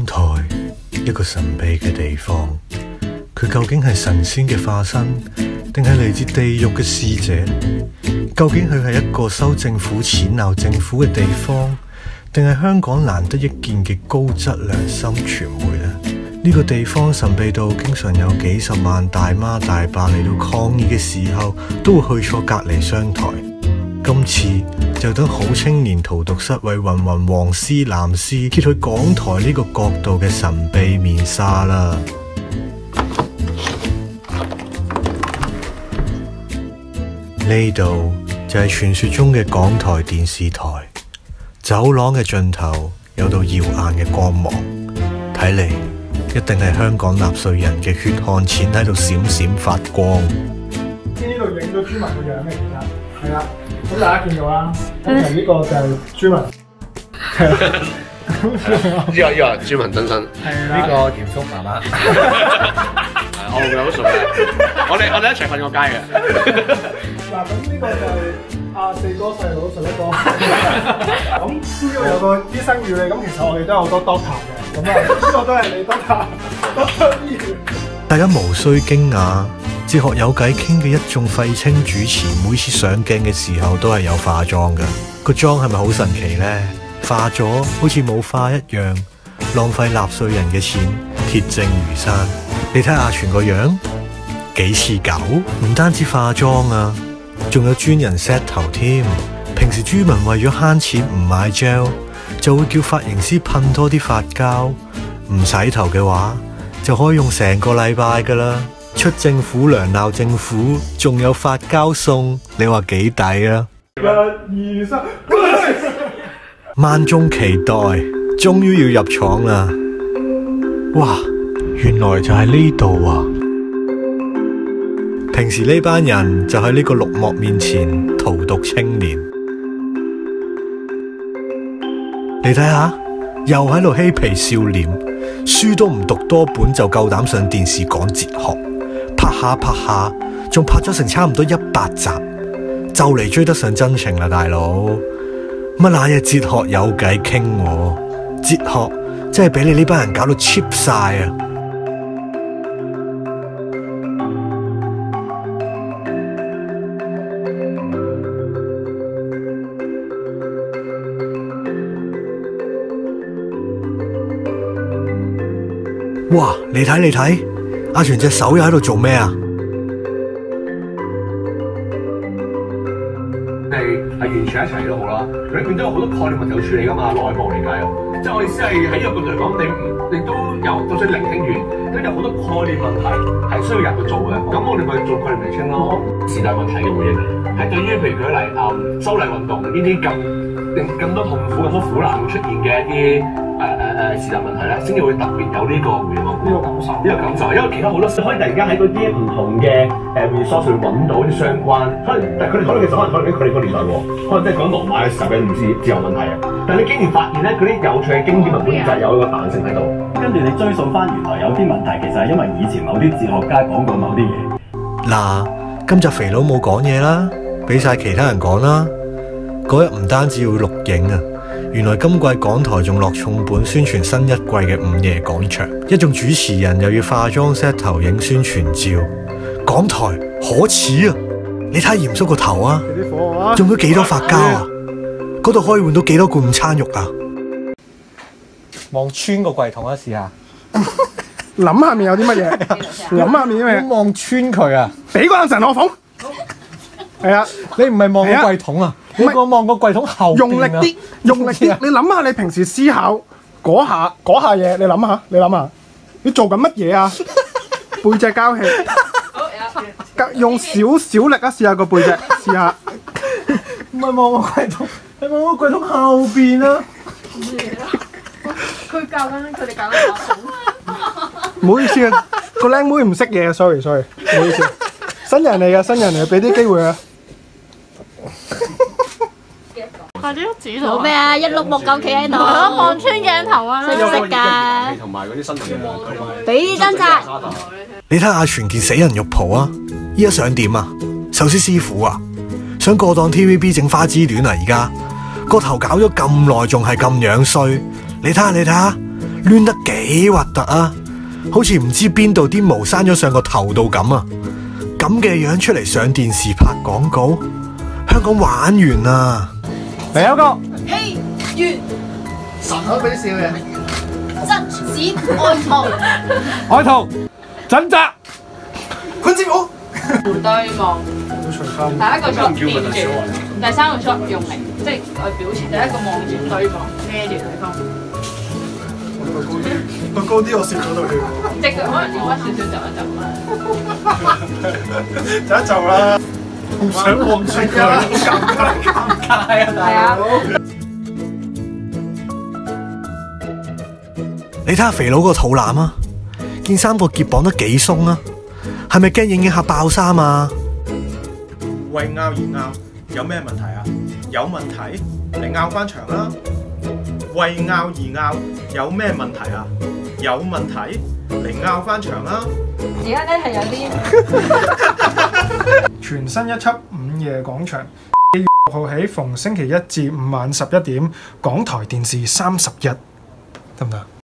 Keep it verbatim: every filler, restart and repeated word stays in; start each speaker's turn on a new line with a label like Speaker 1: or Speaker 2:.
Speaker 1: 港台，一個神秘嘅地方，佢究竟係神仙嘅化身，定係嚟自地獄嘅使者？究竟佢係一個收政府錢鬧政府嘅地方，定係香港難得一見嘅高質良心傳媒呢？呢、這個地方神秘到經常有幾十萬大媽大伯嚟到抗議嘅時候，都會去錯隔離商台。今次就等好青年荼毒室為芸芸黃絲藍絲揭去港台呢個角度嘅神秘面紗啦！呢度就係傳說中嘅港台電視台，走廊嘅盡頭有道耀眼嘅光芒，睇嚟一定係香港納稅人嘅血汗錢喺度閃閃發光。
Speaker 2: 呢度影到朱文個樣嘅，其實係啦。咁大家見到啦，咁呢個就係朱文，係啦，
Speaker 3: 呢個呢個朱文真身，呢個嚴肅媽媽，我同佢好熟嘅，我哋我哋一齊瞓過街嘅。
Speaker 2: 嗱，咁呢個就係阿四哥細佬十一哥，咁呢度有個醫生與你，咁其實我哋都有好多 doctor 嘅，咁啊呢個都係你 doctor，doctor 醫院。
Speaker 1: 大家無需驚訝。哲學有偈傾嘅一眾廢青主持，每次上鏡嘅時候都係有化妝㗎。個妝係咪好神奇呢？化咗好似冇化一樣，浪費納稅人嘅錢，鐵證如山。你睇阿全個樣幾似狗，唔單止化妝啊，仲有專人 set 頭添。平時朱文為咗慳錢唔買 gel，就會叫髮型師噴多啲髮膠。唔洗頭嘅話，就可以用成個禮拜㗎啦。出政府糧鬧政府，仲有髮膠送，你話幾抵啊？
Speaker 2: 一二三，
Speaker 1: 萬眾期待，終於要入廠啦！哇，原來就係呢度啊！平時呢班人就喺呢個綠幕面前荼毒青年。你睇下，又喺度嬉皮笑臉，書都唔讀多本就夠膽上電視講哲學。拍下拍下，仲拍咗成差唔多一百集，就嚟追得上真情啦，大佬！乜那嘢哲學有偈傾喎？哲學真係俾你呢班人搞到 cheap 晒啊！哇！你睇你睇！阿全隻手又喺度做咩啊？
Speaker 3: 係係完全一齊都好啦，裏邊都有好多概念問題要處理噶嘛，內部嚟計，即係我意思係喺呢個角度嚟講，你你都有，就算聆聽完，都有好多概念問題係需要人去做嘅。咁我哋咪做概念釐清咯。時代問題嘅回應係對於譬如舉例誒修例運動呢啲咁令咁多痛苦、咁多苦難會出現嘅一啲。誒誒誒，時代問題咧，先至會特別有呢個回應，呢個感受，呢個感受，因為其他好多可以突然間喺嗰啲唔同嘅誒 resource 去揾到啲相關，可能但係佢哋可能其實可能可能佢哋個年代喎，可能即係講羅馬嘅時候嘅唔知自由問題啊，但係你竟然發現咧，嗰啲有趣嘅經典文本就係有一個彈性喺度，
Speaker 4: 跟住你追溯翻原來有啲問題其實係因為以前某啲哲學家講過某啲嘢。
Speaker 1: 嗱，今集肥佬冇講嘢啦，俾晒其他人講啦。嗰日唔單止要錄影啊！原來今季港台仲落重本宣傳新一季嘅午夜廣場，一眾主持人又要化妝 set 頭影宣傳照，港台可恥啊！你睇嚴肅個頭啊，用咗幾多髮膠啊？嗰度可以換到幾多罐午餐肉啊？望穿個櫃桶啊，試下
Speaker 2: 諗下面有啲乜嘢？諗下面啲咩？
Speaker 1: 望穿佢啊！
Speaker 2: 俾個眼神我，鳳。係啊，
Speaker 1: 你唔係望個櫃桶啊？你個望個櫃桶後邊啊！
Speaker 2: 用力啲，用力啲！你諗下，你平時思考嗰下嗰下嘢，你諗下，你諗下，你做緊乜嘢啊？背脊交氣，用少少力啊！試下個背脊，試下。
Speaker 1: 唔係望個櫃桶，你望個櫃桶後邊啊！
Speaker 5: 佢教緊，佢哋教緊我。
Speaker 2: 唔好意思啊，個靚妹唔識嘢啊 ，sorry sorry，唔好意思。新人嚟㗎，新人嚟，俾啲機會啊！
Speaker 5: 快啲指圖
Speaker 6: 做咩啊？一碌木咁企喺度，
Speaker 5: 望穿鏡頭啊！
Speaker 6: 識唔識㗎？
Speaker 3: 同埋嗰啲新嘅，
Speaker 6: 俾啲真扎。
Speaker 1: 你睇阿全件死人肉蒲啊！依家想點啊？壽司師傅啊，想過檔 T V B 整花之戀啊！而家個頭搞咗咁耐，仲係咁樣衰。你睇下，你睇下， 攣得幾核突啊！好似唔知邊度啲毛生咗上個頭度咁啊！咁嘅樣出嚟上電視拍廣告，香港玩完啦！
Speaker 2: 嚟有個
Speaker 6: 希月
Speaker 2: 神口俾笑嘅，
Speaker 6: 真子愛徒，
Speaker 2: 愛徒準則，坤師傅，
Speaker 5: 對望，第一個 shot 掂住，第三個 shot 用力，即係我表情。第一個望住對望，孭住對方。
Speaker 2: 個高啲我攝嗰度去，
Speaker 5: 隻腳可能要屈少少就一就啦。
Speaker 2: 就一就啦，唔想望住佢，尷尬尷尬啊大佬！
Speaker 1: 你睇下肥佬個肚腩啊，件衫個結綁得幾鬆啊，係咪驚影影下爆衫啊？
Speaker 7: 為拗而拗有咩問題啊？有問題你拗翻場啦！為拗而拗有咩問題啊？有問題嚟拗翻場啦！
Speaker 5: 而家咧係有啲
Speaker 2: 全新一輯午夜廣場，六號起逢星期一至五晚十一點，港台電視三十一，得唔得？